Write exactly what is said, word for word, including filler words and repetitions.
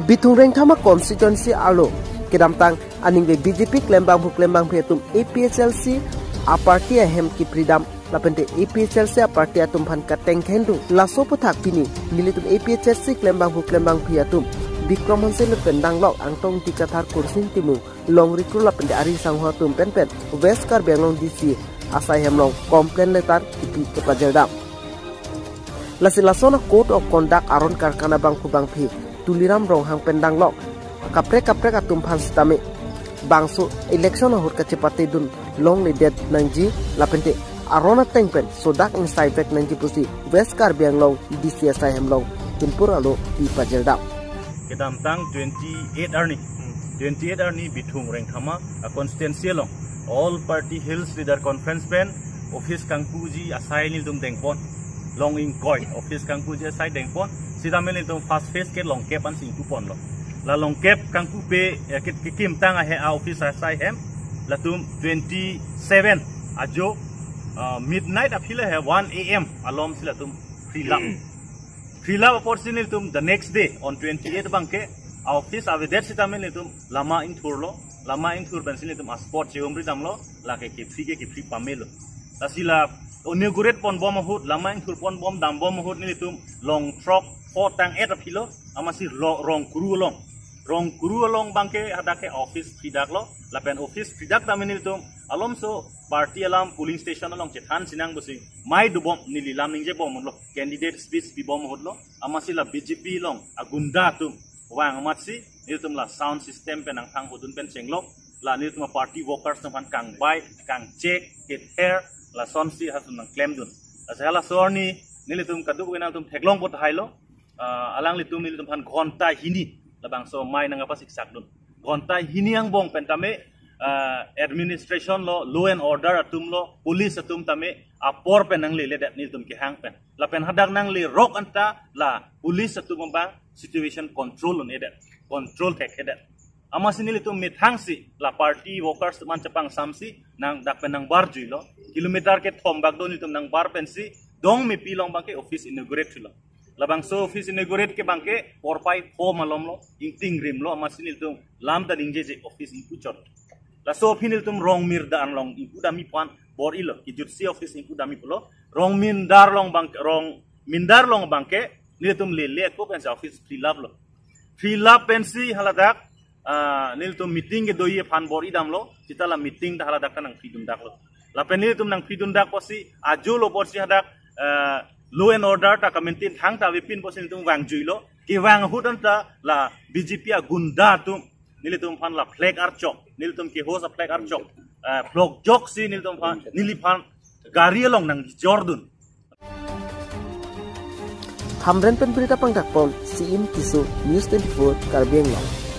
Bitung reng thama constituency alo kedamtang aning be B J P klembang bu klembang phetum A P H L C a party hem ki pridam lapente A P H L C a party atum phan katengkheng du laso puthak pini nilitum A P H L C klembang bu klembang phiatum Bikram Hansel pendang lok angtong tikathar kursin timu long rikru lapente ari sangho tum pen pen West Kar Benglong D C asai hemlong komplain letar kipi kepajir dam Lasilasona code of conduct aron karkana bang kubang phi tuliram rong hang pendang lok kapre kapre atum phan stame bangso election hur kachepate dun long le dead nangji lapente arona tengpen sodak in saibek nangji pusi West Kar Benglong D C asai hemlong pinpur alo di pajelda kedam tang twenty-eight arni twenty-eight arni bitung reng thama a constituency long all party hills leader conference pen office kangpuji asai nil dum dengpon long in koi office kangpuji asai dengpon sidamel nil dum fast face ke long cap an sing kupon lo la long cap kangpu pe kit kim tang a he a office asai hem la tum twenty-seven ajok midnight apile he one A M alom sila tum free lap free lap opportunity tum the next day on twenty-eight bangke office avedet sidamel nil dum lama in thurlo lama in thur bensin nil dum sport cheumri damlo la ke ke free ke ke free pamelo la sila inaugurate pon bom hut lama in thur pon bom dam bom hut nil dum long truck four tang eight apilo amasi rong kuru long rong kuru long bangke hadake office fidak lo lapen office fidak taminil tum alom so party alam polling station along chethan sinang busi mai du bom nili lam ningje bom lo candidate speech bi bom hot lo amasi la B J P long agunda tum wang amatsi nil tum la sound system penang thang hudun pen chenglok la nil tum party workers tum kang bai kang check get hair la sonsi hasun nang claim dun asala sorni nil tum kaduk wenang tum theklong pot hailo alang litum nil tum han ghonta hini labang so mai nang apa siksak dun gontai hini ang bong pentame uh, administration lo law and order atum lo police atum tame apor penang le le dat ni tum ki hang pen la pen hadak nang le rock anta la police atum bang situation control on edat control tek edat amasini le tum mithang si la party workers man chapang samsi nang dak penang bar jui lo kilometer ke thom bak do ni tum nang bar pensi dong mi pilong bang ke office inaugurate lo labang so office inaugurate ke bangke four five four malom lo ingting rim lo amasinil tum lam da dingje je office inku chot la so finil tum rong mir dan long inku dami pan bor ilo ki jutsi office inku dami pulo rong min dar long bang rong min dar long bangke nil tum le le ko pen office free lab lo free lab pensi haladak nil tum meeting ke doye pan bor idam lo kitala meeting da haladak nang freedom dak lo la pen nil tum nang freedom dak posi ajulo porsi hadak law and order ta kamentin thang ta wipin posin tum wang juilo ki wang hudan ta la B J P a gunda tum nilitum phan la flag archok nilitum ki hosa flag archok flog jok si nilitum phan niliphan gari along nang jordun hamren pen berita pangdak pon si im kisu news twenty-four Kar Benglong.